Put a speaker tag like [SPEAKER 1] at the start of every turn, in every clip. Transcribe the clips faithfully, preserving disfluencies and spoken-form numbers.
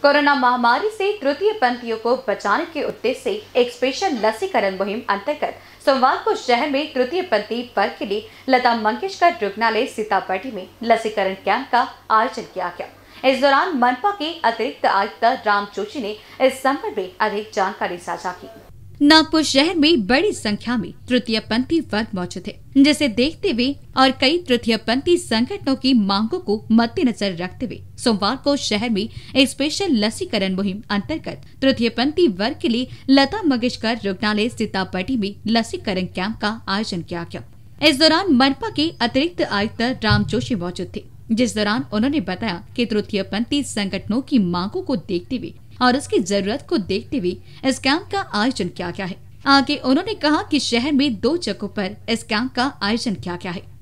[SPEAKER 1] Corona महामारी से तृतीय पंथियों को बचाने के उद्देश्य से एक स्पेशल लसीकरण मुहिम अंतर्गत सोमवार को शहर में तृतीय पंथी वर्ग के लिए लता मंगेशकर रुग्णालय सीतापट्टी में लसीकरण कैंप का आयोजन किया गया। इस दौरान मनपा के अतिरिक्त आयुक्त राम जोशी ने इस संबंध में अधिक जानकारी साझा की।
[SPEAKER 2] नागपुर शहर में बड़ी संख्या में तृतीय पंथी वर्ग मौजूद है, जिसे देखते हुए और कई तृतीय पंथी संगठनों की मांगों को मद्देनजर रखते हुए सोमवार को शहर में एक स्पेशल लसीकरण मुहिम अंतर्गत तृतीय पंथी वर्ग के लिए लता मंगेशकर रुग्णालय सीतापट्टी में लसीकरण कैंप का आयोजन किया गया। इस दौरान मनपा के अतिरिक्त आयुक्त राम जोशी मौजूद थे, जिस दौरान उन्होंने बताया कि तृतीय पंथी संगठनों की मांगों को देखते हुए और उसकी जरूरत को देखते हुए इस कैंप का आयोजन किया गया है। आगे उन्होंने कहा कि शहर में दो जगहों पर इस कैंप का आयोजन किया गया है।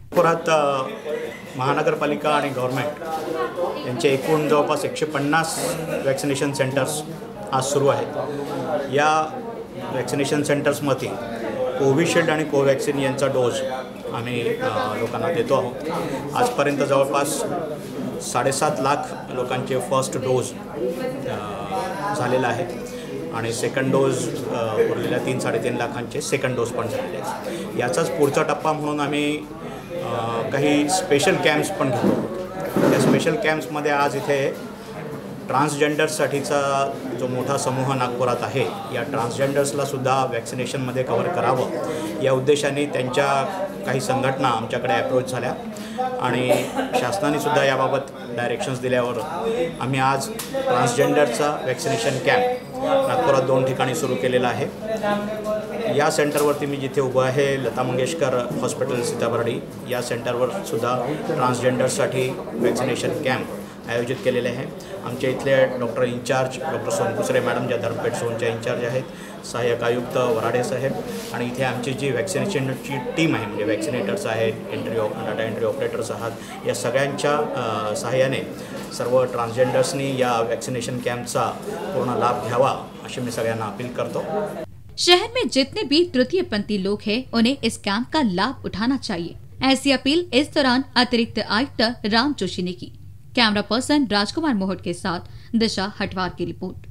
[SPEAKER 3] महानगरपालिका आणि गव्हर्नमेंट यांचे एकूण जवळपास एकशे पन्नास वॅक्सिनेशन सेंटर्स आज सुरू आहेत। या वॅक्सिनेशन सेंटर्समध्ये कोविशिल्ड आणि कोवॅक्सिन यांचा डोज आम्ही लोकांना देतो आहोत। आजपर्यंत जवळपास साडेसात लाख लोकांचे फर्स्ट डोज झालेला आहे आणि सेकंड डोज उरलेल्या तीन साडेतीन लाखांचे सेकंड डोज पण झालेले आहेत। याचाच पुढचा टप्पा म्हणून आम्ही काही स्पेशल कॅम्प्स पण घेतो। या स्पेशल कॅम्प्समध्ये आज इथे ट्रान्सजेंडर्ससाठीचा जो मोठा समूह नागपुरात आहे, या ट्रान्सजेंडर्सला सुद्धा वॅक्सिनेशनमध्ये कव्हर करावं या उद्देशाने त्यांच्या काही संघटना आमच्याकडे अप्रोच झाल्या आणि शासनाने सुद्धा याबाबत डायरेक्शन्स दिल्यावर आम्ही आज ट्रान्सजेंडरचा वॅक्सिनेशन कॅम्प नागपुरात दोन ठिकाणी सुरू केलेला आहे। या सेंटरवरती मी जिथे उभं आहे लता मंगेशकर हॉस्पिटल सीताबर्डी, या सेंटरवर सुद्धा ट्रान्सजेंडरसाठी वॅक्सिनेशन कॅम्प आयोजित केलेले आहे। आमच्या इथले doctor incharge doctor Sonkusare madam ज्या धर्मपेठ झोनच्या इंचार्ज आहेत, सहाय्यक आयुक्त वराडे साहेब आणि इथे आमची जी वॅक्सिनेशनची टीम आहे म्हणजे वॅक्सिनेटर्स आहेत, एंट्री डाटा एंट्री ऑपरेटर्स आहात, या सगळ्यांच्या सहाय्याने सर्व ट्रान्सजेंडर्सनी या वॅक्सिनेशन कैंपचा पूर्ण लाभ घ्यावा अशी मी सगळ्यांना अपील करतो।
[SPEAKER 2] शहर में जितने भी तृतीय पंथी लोग हैं उन्हें इस कैंप का लाभ उठाना चाहिए, ऐसी अपील इस दौरान अतिरिक्त आयुक्त राम जोशी ने की। कैमरा पर्सन राजकुमार मोहट के साथ दिशा हटवार की रिपोर्ट।